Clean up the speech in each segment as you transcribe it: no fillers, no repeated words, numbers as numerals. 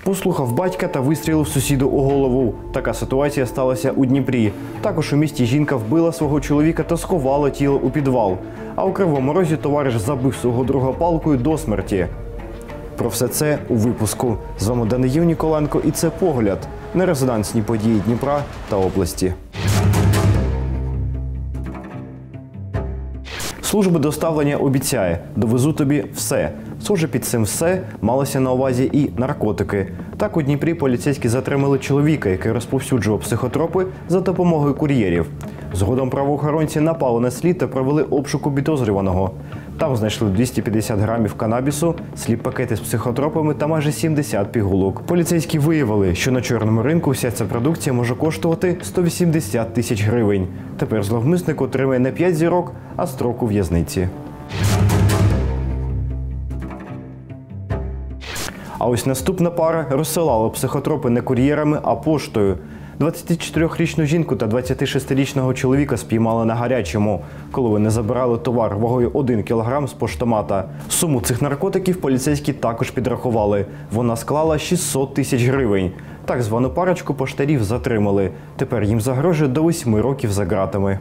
Послухав батька та вистрілив сусіду у голову. Така ситуація сталася у Дніпрі. Також у місті жінка вбила свого чоловіка та сховала тіло у підвал. А у Кривому Розі товариш забив свого друга палкою до смерті. Про все це у випуску. З вами Даниїл Ніколенко і це «Погляд» на резонансні події Дніпра та області. Служба доставлення обіцяє – довезу тобі все. Схоже, під цим все малося на увазі і наркотики. Так у Дніпрі поліцейські затримали чоловіка, який розповсюджував психотропи за допомогою кур'єрів. Згодом правоохоронці напали на слід та провели обшук у підозрюваного. Там знайшли 250 грамів канабісу, сліп-пакети з психотропами та майже 70 пігулок. Поліцейські виявили, що на чорному ринку вся ця продукція може коштувати 180 тисяч гривень. Тепер зловмисник отримає не 5 зірок, а строк у в'язниці. А ось наступна пара розсилала психотропи не кур'єрами, а поштою. 24-річну жінку та 26-річного чоловіка спіймали на гарячому, коли вони забирали товар вагою 1 кілограм з поштомата. Суму цих наркотиків поліцейські також підрахували. Вона склала 600 тисяч гривень. Так звану парочку поштарів затримали. Тепер їм загрожує до 8 років за ґратами.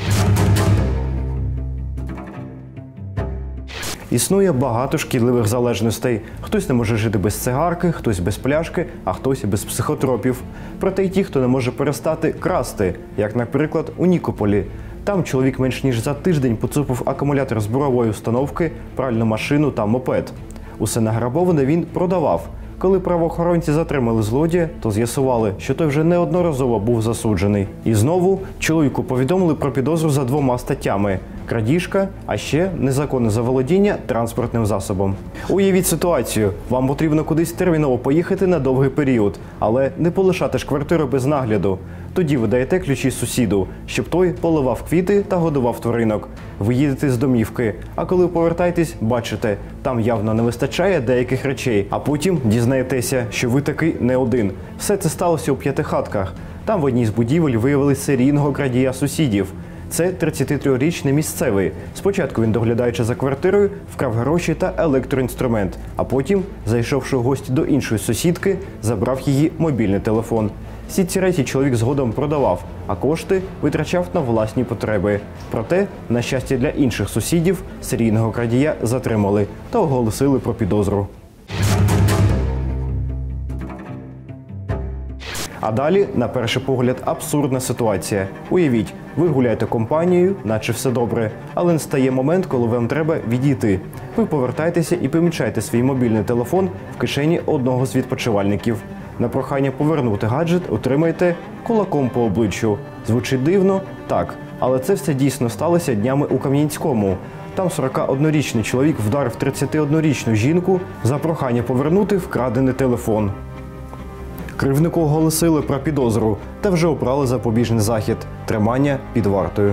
Існує багато шкідливих залежностей. Хтось не може жити без цигарки, хтось без пляшки, а хтось без психотропів. Проте й ті, хто не може перестати красти, як, наприклад, у Нікополі. Там чоловік менш ніж за тиждень поцупив акумулятор з бурової установки, пральну машину та мопед. Усе награбоване він продавав. Коли правоохоронці затримали злодія, то з'ясували, що той вже неодноразово був засуджений. І знову чоловіку повідомили про підозру за 2 статтями – крадіжка, а ще незаконне заволодіння транспортним засобом. Уявіть ситуацію. Вам потрібно кудись терміново поїхати на довгий період, але не полишати ж квартиру без нагляду. Тоді ви даєте ключі сусіду, щоб той поливав квіти та годував тваринок. Ви їдете з домівки, а коли повертаєтесь, бачите, там явно не вистачає деяких речей. А потім дізнаєтеся, що ви таки не один. Все це сталося у П'ятихатках. Там в одній з будівель виявили серійного крадія сусідів. Це 33-річний місцевий. Спочатку він, доглядаючи за квартирою, вкрав гроші та електроінструмент, а потім, зайшовши в гості до іншої сусідки, забрав її мобільний телефон. Всі ці речі чоловік згодом продавав, а кошти витрачав на власні потреби. Проте, на щастя для інших сусідів, серійного крадія затримали та оголосили про підозру. А далі, на перший погляд, абсурдна ситуація. Уявіть, ви гуляєте компанією, наче все добре, але настає момент, коли вам треба відійти. Ви повертаєтеся і помічаєте свій мобільний телефон в кишені одного з відпочивальників. На прохання повернути гаджет отримаєте кулаком по обличчю. Звучить дивно? Так. Але це все дійсно сталося днями у Кам'янському. Там 41-річний чоловік вдарив 31-річну жінку за прохання повернути вкрадений телефон. Кривднику оголосили про підозру та вже обрали запобіжний захід – тримання під вартою.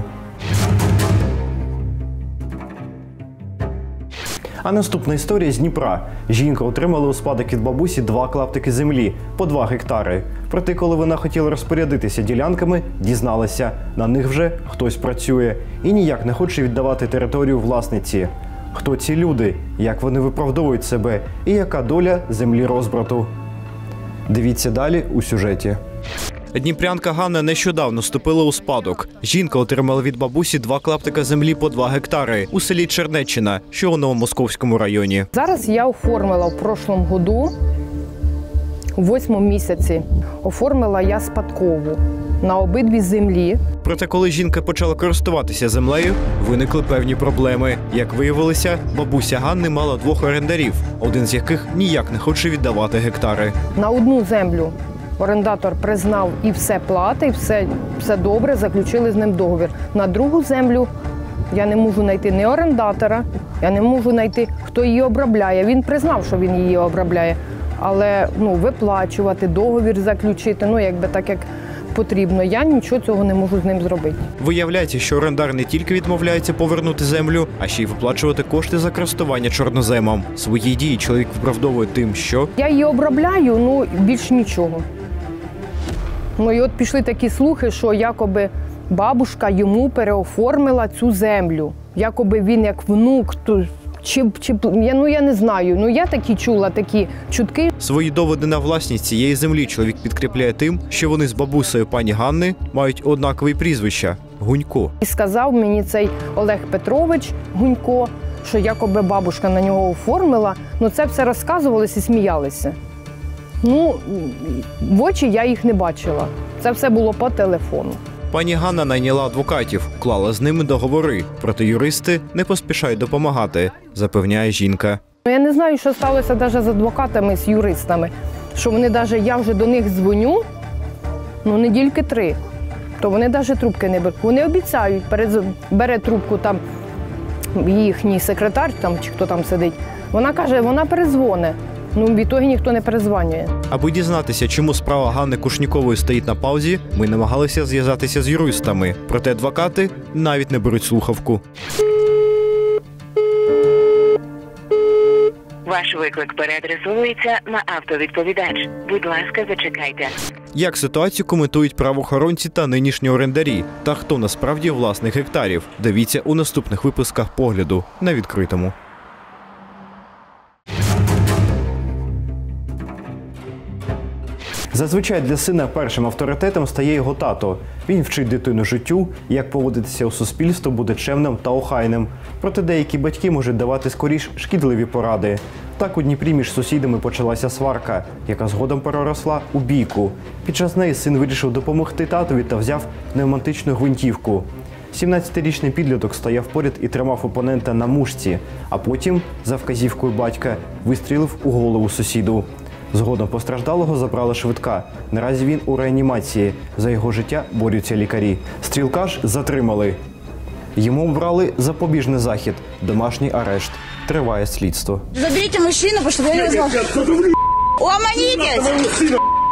А наступна історія з Дніпра. Жінка отримала у спадок від бабусі 2 клаптики землі по 2 гектари. Проте, коли вона хотіла розпорядитися ділянками, дізналася – на них вже хтось працює і ніяк не хоче віддавати територію власниці. Хто ці люди, як вони виправдовують себе і яка доля землі розбрату? Дивіться далі у сюжеті. Дніпрянка Ганна нещодавно вступила у спадок. Жінка отримала від бабусі 2 клаптика землі по 2 гектари у селі Чернеччина, що у Новомосковському районі. Зараз я оформила в прошлому году, у 8-му місяці, оформила я спадкову на обидві землі. Проте, коли жінка почала користуватися землею, виникли певні проблеми. Як виявилося, бабуся Ганни мала 2 орендарів, один з яких ніяк не хоче віддавати гектари. На одну землю орендатор признав і все платить, все добре, заключили з ним договір. На другу землю я не можу знайти ні орендатора, я не можу знайти, хто її обробляє. Він признав, що він її обробляє, але виплачувати, договір заключити, якби так, як потрібно. Я нічого цього не можу з ним зробити. Виявляється, що орендар не тільки відмовляється повернути землю, а ще й виплачувати кошти за користування чорноземом. Свої дії чоловік виправдовує тим, що я її обробляю, більш нічого. І от пішли такі слухи, що якоби бабушка йому переоформила цю землю. Якоби він як внук я не знаю. Я такі чула, такі чутки. Свої доводи на власність цієї землі чоловік підкріпляє тим, що вони з бабусею пані Ганни мають однакові прізвища – Гунько. І сказав мені цей Олег Петрович Гунько, що якоби бабушка на нього оформила. Це все розказувалося і сміялися. В очі я їх не бачила. Це все було по телефону. Пані Ганна найняла адвокатів, уклала з ними договори. Проте юристи не поспішають допомагати, запевняє жінка. Я не знаю, що сталося навіть з адвокатами, з юристами. Що вони навіть, я вже до них дзвоню, недільки 3. То вони навіть трубки не беруть. Вони обіцяють, бере трубку там їхній секретар, чи хто там сидить. Вона каже, вона перезвоне. Відтоді ніхто не перезванює. Аби дізнатися, чому справа Ганни Кушнікової стоїть на паузі, ми намагалися зв'язатися з юристами. Проте адвокати навіть не беруть слухавку. Ваш виклик переадресовується на автовідповідач. Будь ласка, зачекайте. Як ситуацію коментують правоохоронці та нинішні орендарі? Та хто насправді власник гектарів? Дивіться у наступних випусках «Погляду» на відкритому. Зазвичай для сина першим авторитетом стає його тато. Він вчить дитину життю, як поводитися у суспільстві, бути чемним та охайним. Проте деякі батьки можуть давати скоріш шкідливі поради. Так у Дніпрі між сусідами почалася сварка, яка згодом переросла у бійку. Під час неї син вирішив допомогти татові та взяв пневматичну гвинтівку. 17-річний підліток стояв поряд і тримав опонента на мушці, а потім, за вказівкою батька, вистрілив у голову сусіду. Згодом постраждалого забрала швидка. Наразі він у реанімації. За його життя борються лікарі. Стрілка ж затримали. Йому обрали запобіжний захід – домашній арешт. Триває слідство. Заберите мужчину, потому что я не возможно. Угомонитесь!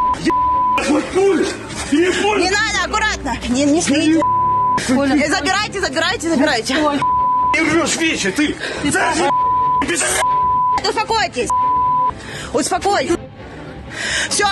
Не надо, аккуратно! Не смейте! Забирайте! Не врешь вещи, ты! Успокойтесь! Успокойтесь! Все!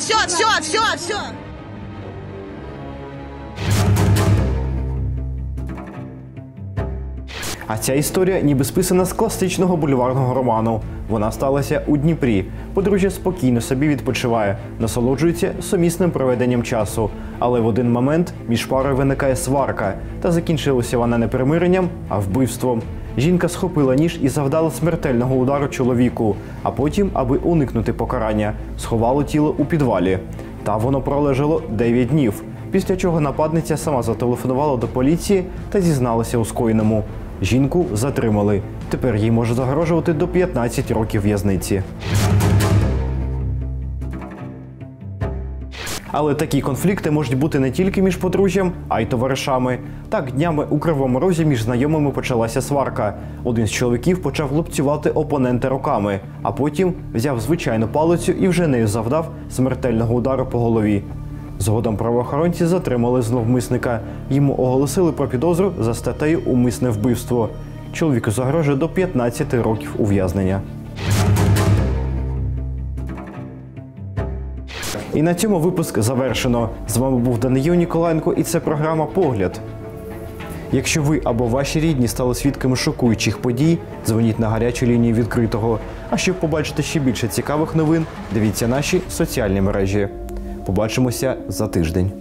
А ця історія ніби списана з класичного бульварного роману. Вона сталася у Дніпрі. Подружжя спокійно собі відпочиває, насолоджується сумісним проведенням часу. Але в один момент між парою виникає сварка. Та закінчилася вона не примиренням, а вбивством. Жінка схопила ніж і завдала смертельного удару чоловіку. А потім, аби уникнути покарання, сховала тіло у підвалі. Там воно пролежало 9 днів. Після чого нападниця сама зателефонувала до поліції та зізналася у скоєному. Жінку затримали. Тепер їй може загрожувати до 15 років в'язниці. Але такі конфлікти можуть бути не тільки між подружжям, а й товаришами. Так, днями у Кривому Розі між знайомими почалася сварка. Один з чоловіків почав лупцювати опонента руками, а потім взяв звичайну палицю і вже нею завдав смертельного удару по голові. Згодом правоохоронці затримали зловмисника. Йому оголосили про підозру за статтею «Умисне вбивство». Чоловіку загрожує до 15 років ув'язнення. І на цьому випуск завершено. З вами був Даниїл Ніколаєнко і це програма «Погляд». Якщо ви або ваші рідні стали свідками шокуючих подій, дзвоніть на гарячу лінію відкритого. А щоб побачити ще більше цікавих новин, дивіться наші соціальні мережі. Побачимося за тиждень.